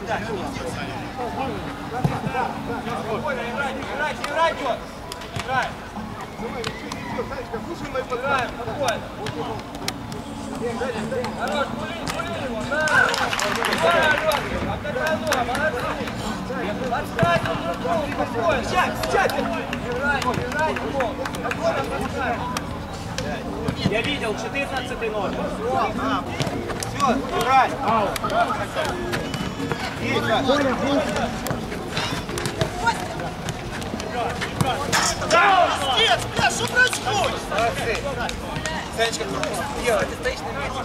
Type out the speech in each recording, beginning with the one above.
Спокойно, играйте, идет! Играй! Играем, спокойно! Хорош, пули его, да! Молодцы! Подскайте друг другу, спокойно! Сейчас! Играй! Я видел, 14-й номер. Все, играй! Нет, бля, что происходит? Молодцы! Санечка, делай, ты стоишь на месте.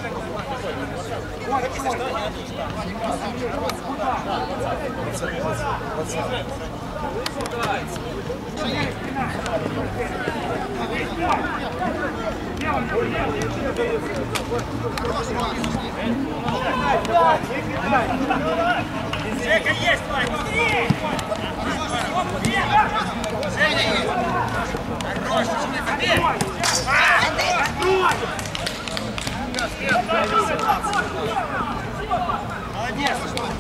Жека есть, Вань! Женя есть! Хорош, побег! Молодец!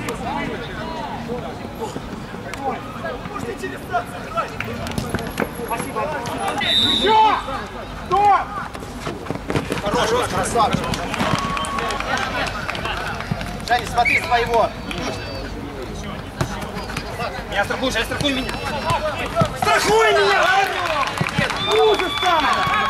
Можете через станцию играть! Спасибо! Еще! Стоп! Хорош, красавчик! Женя, смотри своего! Я страхую, Женя, страхуй меня! Страхуй меня! Ужас там!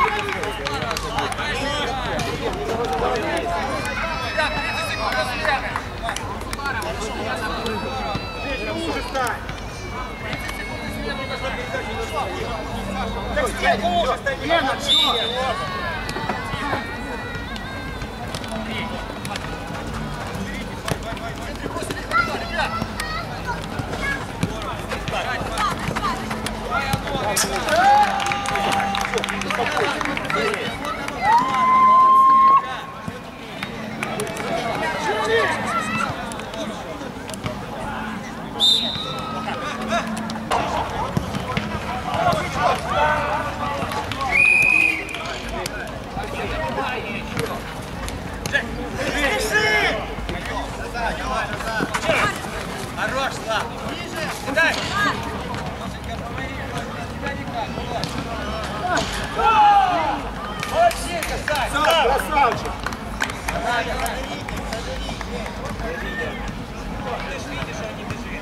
Так стенку ужас, Лена, хорош, Слав! Дай! Молодчинка, Сань! Красавчик! Ты же видишь, что он не бежит.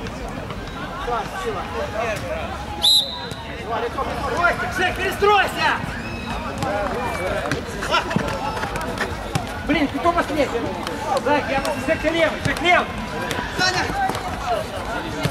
Первый раз. Жек, перестройся! Блин, ты кто последний? Зак, я на левый, Жек, левый!